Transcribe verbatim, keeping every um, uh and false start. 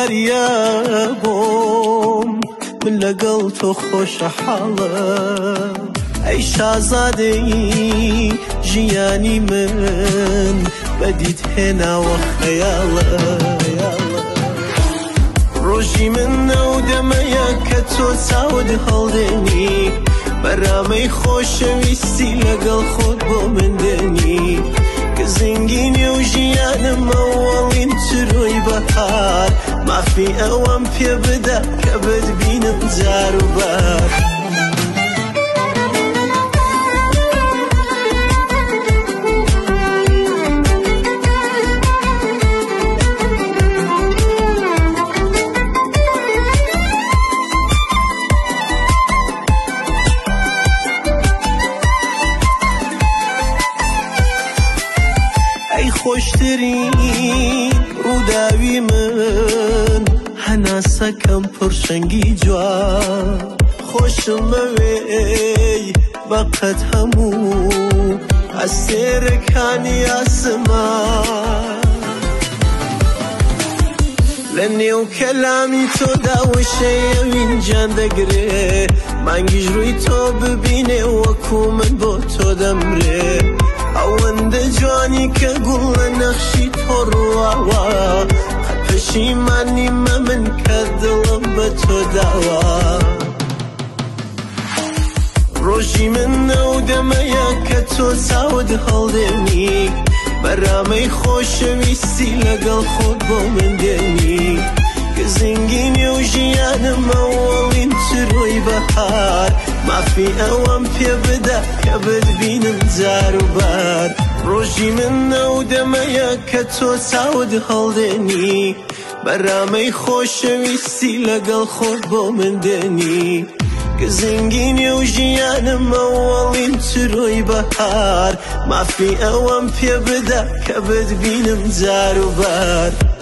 دیاریە بۆم من لەگەڵ تۆ خۆشە حاڵە ئەی شازادەی ژیانی من بەدیت هێناوە خەیاڵە ڕۆژی من نەو دەمەیە کە تۆ چاوت هەڵدێنی بەرامەی خۆشەویستی لەگەڵ خۆت بۆ من دێنی کە زنگینی و ژیانم ئەوەڵین ترۆی بەهار مافی ئەوەم پێ بدە کە بتبینم جار و بار خۆشترین ڕووداوی من هەناسەکەم پڕشەنگی جوان خۆشم بەوێی بەقەت هەموو ئەستێرەکانی ئاسمان لە نێو کەلامی تۆدا وشەیەوین جان دەگرێ مانگیش ڕووی تۆ ببینێ وەکو من بۆ تۆ دەمرێ ئەوەندە جوانی کە گوڵ لە نەخشی تۆ ڕواوە قەت پەشیمانی مە من کە دڵم بە تۆ داوە ڕۆژی من نەو دەمەیە کە تۆ چاوت هەڵدێنی بەرامەی خۆشەویستی لەگەڵ خۆت بۆ من دێنی کە زنگینی و ژیانم ئەوەڵین ترۆی بەهار مافی ئەوەم پێ بدە کە بتبینم جار و بار ڕۆژی من نەو دەمەیە کە تۆ چاوت هەڵدێنی بەرامەی خۆشەویستی لەگەڵ خۆت بۆ من دێنی کە زنگینی و ژیانم ئەوەڵین ترۆی بەهار مافی ئەوەم پێ بدە کە بتبینم جار و بار